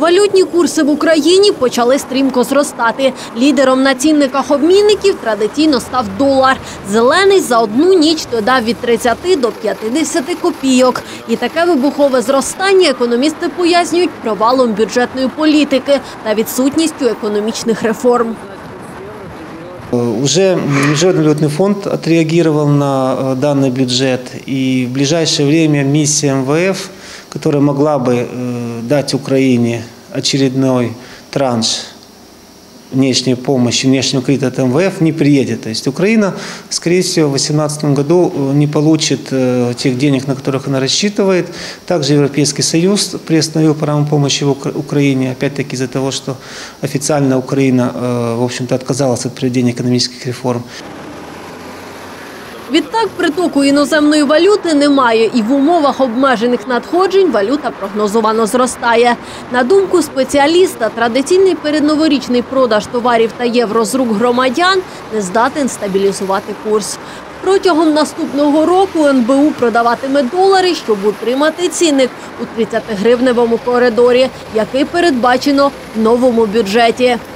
Валютні курси в Україні почали стрімко зростати. Лідером на цінниках обмінників традиційно став долар. Зелений за одну ніч додав від 30 до 50 копійок. І таке вибухове зростання економісти пояснюють провалом бюджетної політики та відсутністю економічних реформ. Уже Международный валютный фонд отреагировал на данный бюджет, и в ближайшее время миссия МВФ, которая могла бы дать Украине очередной транш внешней помощи, внешнего кредита от МВФ, не приедет. То есть Украина, скорее всего, в 2018 году не получит тех денег, на которых она рассчитывает. Также Европейский Союз приостановил программу помощи Украине, опять-таки из-за того, что официально Украина, в общем-то, отказалась от проведения экономических реформ. Відтак, притоку іноземної валюти немає, і в умовах обмежених надходжень валюта прогнозовано зростає. На думку спеціаліста, традиційний передноворічний продаж товарів та євро з рук громадян не здатен стабілізувати курс. Протягом наступного року НБУ продаватиме долари, щоб утримати цінник у 30-гривневому коридорі, який передбачено в новому бюджеті.